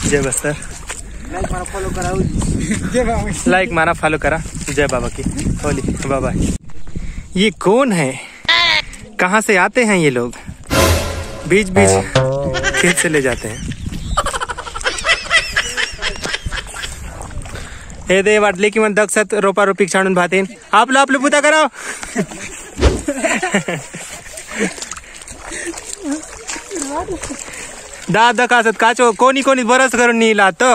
जय बस्तर। लाइक मारा फॉलो करा। जय बाबा की होली बाबा। ये कौन है, कहाँ से आते हैं ये लोग, बीच बीच खेत से ले जाते हैं। हे दे वाटले की मन दक्षत रोपा रोपी छाडून भातीन आपलं आपलं बुता कराव। दादा कासत काचो कोणी कोणी बरस करून नीला तो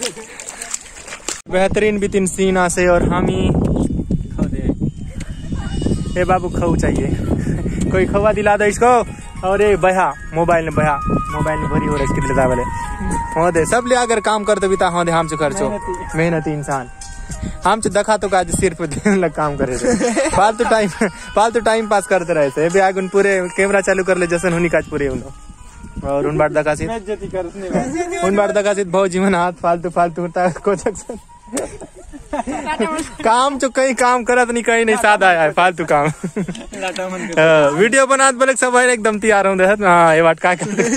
बेहतरीन बितिन सीना से। और हम ही खो दे ए बाबू खाऊ चाहिए, कोई खवा दिला दो इसको। और ये बहा मोबाइल में भरी हो रहा है वाले हो दे सब ले अगर काम कर दो बिता हो दे हमसे खर्चो मेहनती इंसान हम दखा तो काज सिर्फ लग काम करे फालतू टाइम पास करते रहे थे। भी आगे पूरे कैमरा चालू कर ले जैसन होनी काज पूरे उन और उन बार दकासित भाव जीवन हाथ फालतू काम जो कहीं काम करत नहीं कहीं नहीं सादा है फालतू काम। वीडियो बना बोले सब एकदम तैयार हूँ हाँ ये बात का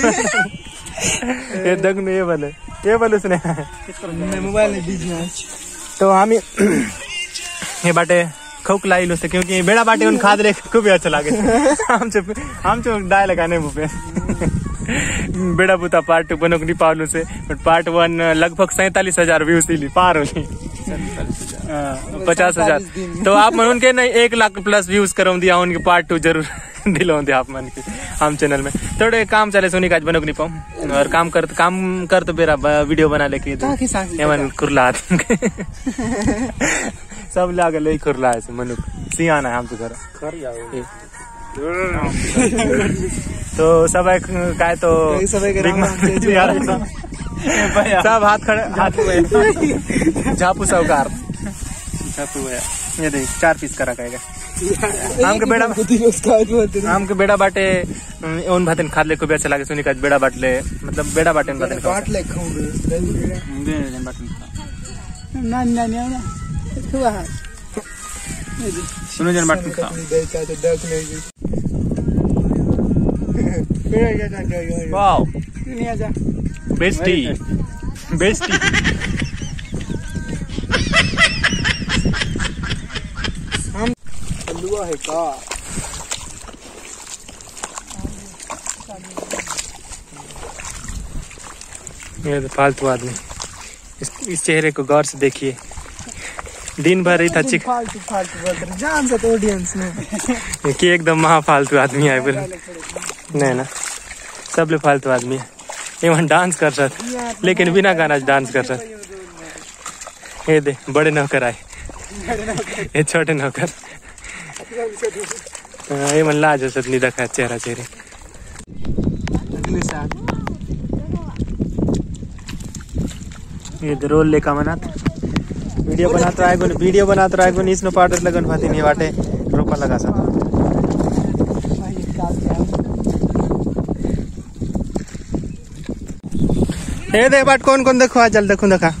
ये दग में ये बोले उसने मोबाइल तो हम ये बाटे खौक लाई लो से क्योंकि बेड़ा बाटे उन खाद देख खूब अच्छा लगे। हम डाय लगाने मुँह बेड़ा बुता पार्ट 2 बनो नहीं पालू से बट पार्ट 1 लगभग 47,000 व्यूज थी पार होनी 50,000। तो आप मन उनके नहीं 1 लाख प्लस व्यूज करो दिया उनके पार्ट 2 जरूर दिलो दे आप मन के हम चैनल में थोड़े काम चले सोनी काज बनो नहीं पाऊँ और काम कर तो बेरा वीडियो बना लेके खुरला सब लागे ले खुरला है मनुक सियाना है हम तो घर तो सब काय तो सब हाथ खड़े झापू साहूकार ये देख 4 पीस करा कहेगा आम के बेड़ा बाटे उन भातन खाद ले को भी अच्छा लगे सुनी का बेड़ा बाटले मतलब बेड़ा बाटे उन भातन बाट ले सुनो जन बाटन खा वाओ बेस्टी हम लुआ है का ये तो फालतू आदमी इस चेहरे को गौर से देखिए दिन भर ही था फालतू जान से ऑडियंस में कि एकदम महा फालतू आदमी है बोले नहीं ना सब लोग फालतू आदमी है। ये वहाँ डांस कर सकते लेकिन बिना गाना डांस कर सकते। ये दे बड़े नौकर आए ये छोटे नौकर ये मन लाज सत नहीं देखा चेहरा चेहरे ये रोल लेका मना वीडियो बनाते रहे गुन इसनो पाउडर लगन भाती नहीं वाटे रोपा लगा सकता हे दे बाट कौन देखो आ जल देखो देखा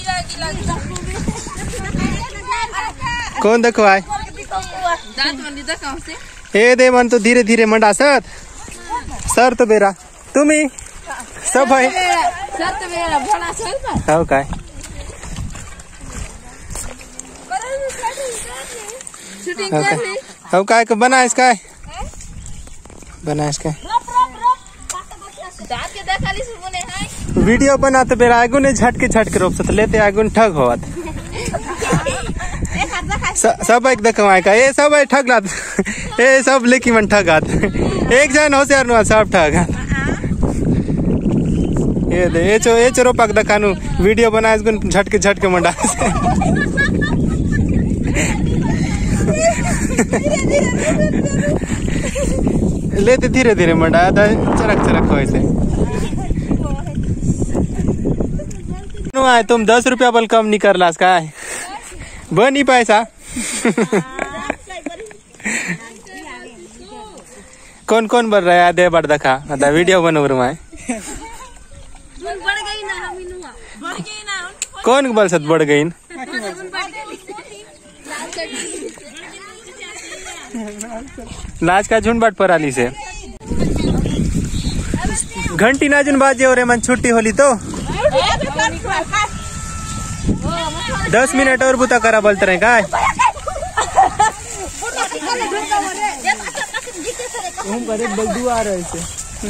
कौन देखो आए हे दे मन तो धीरे धीरे मंडा सर तो बेरा तुम ही सब है हो काय हो काय को बना इसका वीडियो बनाते बेरा आगू ने झटके रोप सकते लेते आगू ठग होत सब एक देखवाए का ये सब ठग लात ये सब लेकी मन ठगात एक जन होशियार नु सब ठगात ये दे ये चो रोपक दकानु वीडियो बनाए गुन झटके मंडा लेते धीरे धीरे मंडा चरक हो ऐसे आए तुम 10 रुपया बल कम नहीं कर लास का बनी पैसा कौन बढ़ रहा है दे बढ़ दखा वीडियो बनो रुमाए कौन बल सत बढ़ गई लाज का झुंड बाट पराली से घंटी नाजुन बाजे और मन छुट्टी होली तो 10 मिनट और बुता करा बोलते रहे काय हम करे बल्दू आ रहे थे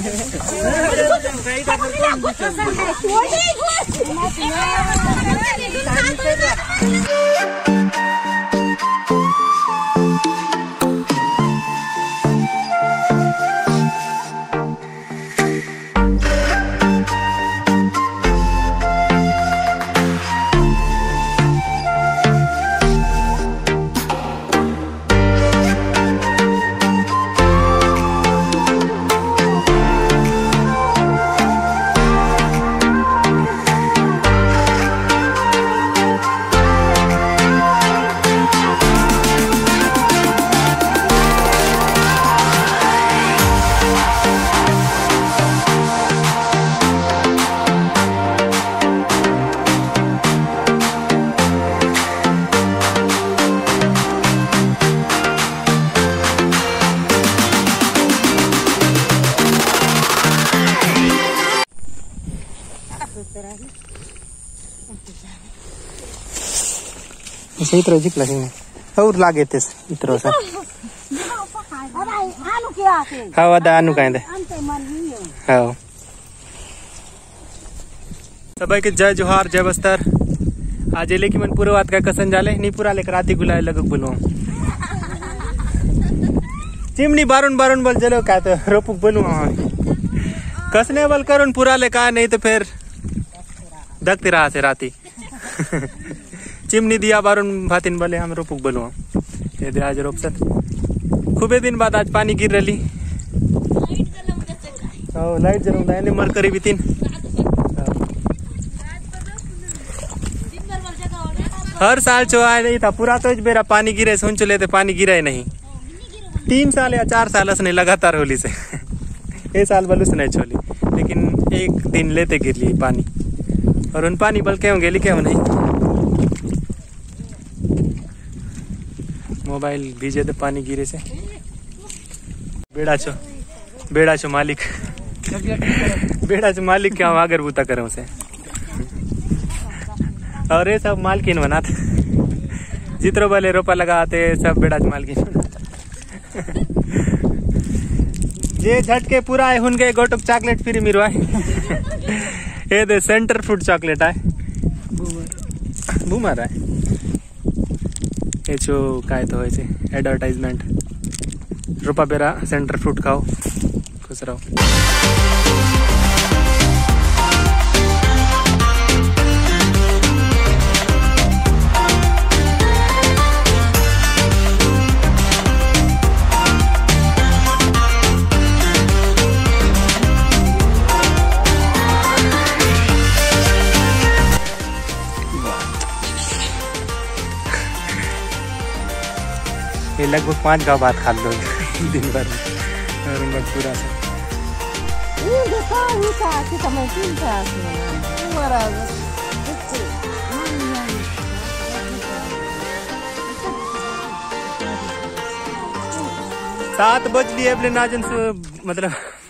सही तरह जिक लगेंगे और लागे थे इतरो सा हाँ वादा आनु कहें दे हाँ सबाई के जय जोहार जय बस्तर आज लेकिन मन पूरा बात का कसन जाले नहीं पूरा लेकर राती गुलाए लगक बोलो चिमनी बारून बारून बोल जलो क्या तो रोपुक बोलू कसने बल करून पूरा ले का नहीं तो फिर दखती रहा से राती चिमनी दिया बारून भातीन बोले हम रोपुक बोलू ये दे आज रोप सर खूबे दिन बाद आज पानी गिर रही लाइट जरूर ने मर करी भी तीन हर साल चुहा नहीं था पूरा तो बेरा पानी गिरे सुन चले थे पानी गिरा ही नहीं 3 साल या 4 साल से लगातार होली से ये साल बलूस नहीं छोली लेकिन एक दिन लेते गिर ली पानी और उन पानी बल क्यों गेली क्यों नहीं मोबाइल भीजे तो पानी गिरे से बेड़ा छो मालिक बेड़ा छो मालिक क्या आगर बूता करूँ से और ये सब मालकिन बनाते जितरो वाले रोपा लगाते सब बेड़ा छो मालकिन ये झटके पूरा है हुन के गोटुक चॉकलेट फ्री मिलवा ये दे सेंटर फूड चॉकलेट है बूमर है ये जो काय तो ऐसे एडवर्टाइजमेंट रुपा बेरा सेंटर फ्रूट खाओ खुश रहो ये लगभग 5 गाँव बात खा लो दिन भर और पूरा सात बज लिए अपने नाजन से मतलब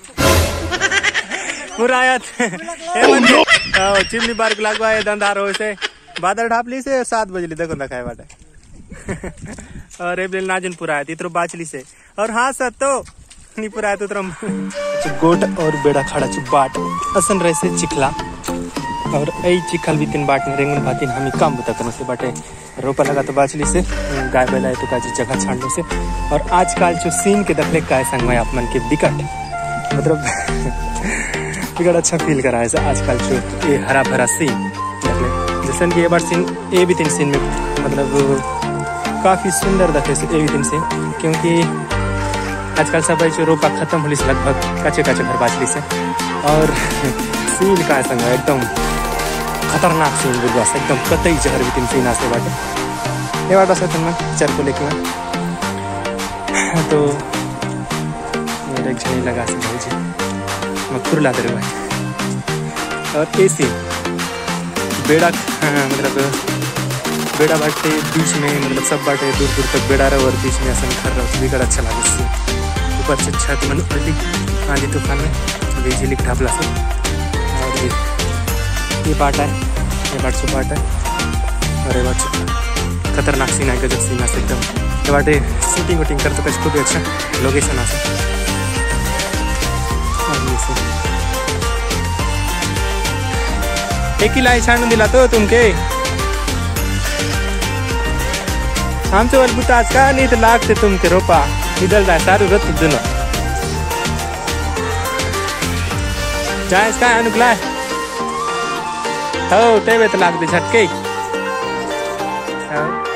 पूरा आया चिमनी बार लगवाए दंधार हो से बादल ढापली से 7 बजली देखो ना खाए बाटे और एबल नाजन पूरा आया इतरो बाचली से और हाँ सर तो नहीं पूरा आया तो गोट और बेड़ा खड़ा छु बाट असन रहे से चिखला और ऐ चिखल भी तीन बाट रेंगन भातीन हम काम बता करने से बाटे रोपा लगा तो बाचली से गाय बैला है तो काजी जगह छाड़ने से और आजकल जो सीन के दखले काय संग में आप मन के बिकट मतलब बिकट अच्छा फील करा है आजकल जो ये हरा भरा सीन दखले जैसे कि ये बार सीन ए भी तीन सीन में मतलब काफी सुंदर दखे से ए भी तीन से क्योंकि आजकल सब जो रोपा खत्म होली से लगभग कच्चे कच्चे घर बाचली से और सीन का संग एकदम खतरनाक सीन बुझवा से एकदम कतई जहर भी तीन सीन आसे बाटे ये बाटा से तुम पिक्चर को लेके तो मेरे एक झड़ी लगा से भाई जी मखुर ला दे भाई और ए सीन बेड़ा मतलब बेड़ा बाटे बीच में मतलब सब बाटे दूर दूर तक बेड़ा रहा और बीच में ऐसा घर रहा भी अच्छा लगे से ऊपर से छत मन उल्टी आंधी तूफान में बिजली ढापला से और ये पार्ट है, ये पार्ट सो पार्ट है और ये पार्ट खतरनाक सीन है, गजब सीन है एकदम। ये बाटे शूटिंग वूटिंग करते कसं खूप अच्छा लोकेशन असं। एकीला छानून दिला तो तुमके आमचं वलबुत आज का नाही तर लागते तुमके रोपा निदल जाय सारू रत जुनं जायस काय अनुकलाय हो ते वेत लागते झटके।